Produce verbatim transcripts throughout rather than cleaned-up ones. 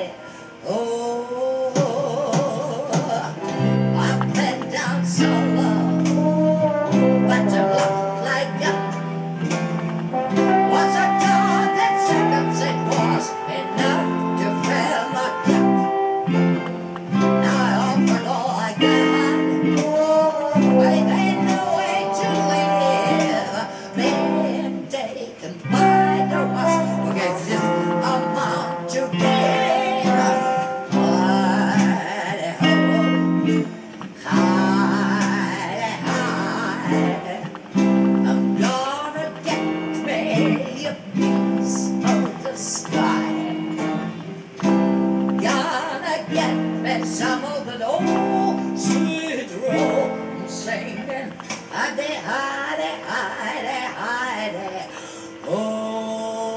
Oh, up and down so low, but to look like that was a god that seconds it was enough to fill a gap. Now I offered all I got, but it ain't no way to live. Then they can buy the was who gets this amount to give. Some of the old sweet roll singing, hide, hide, hide, hide. Oh,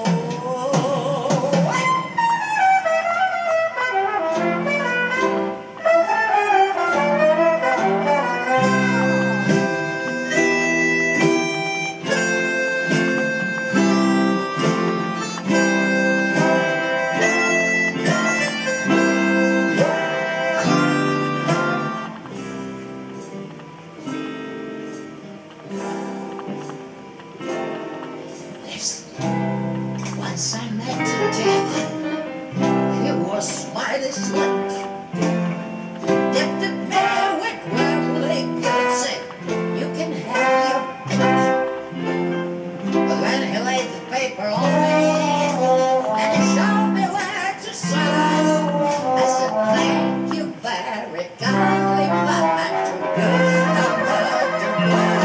once I met Jeff, he was mighty slick. Dipped the bear with worldly good, said, you can have your pick. But when he laid the paper on me, and he showed me where to sign, I said, thank you very kindly, but I'm too good. I'm good to wine.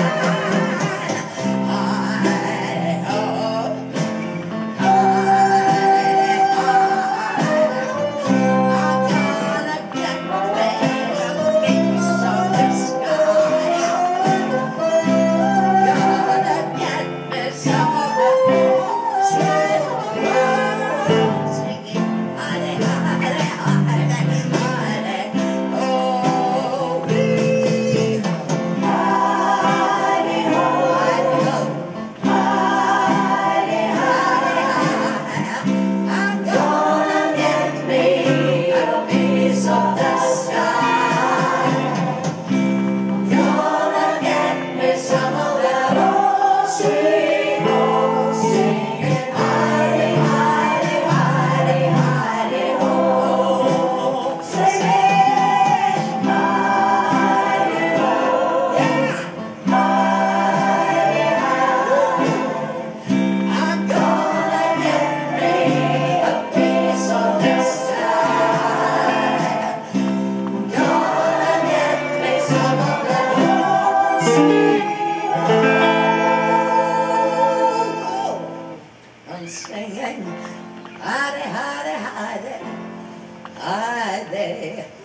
I'm singing, hide, hide, hide, hide.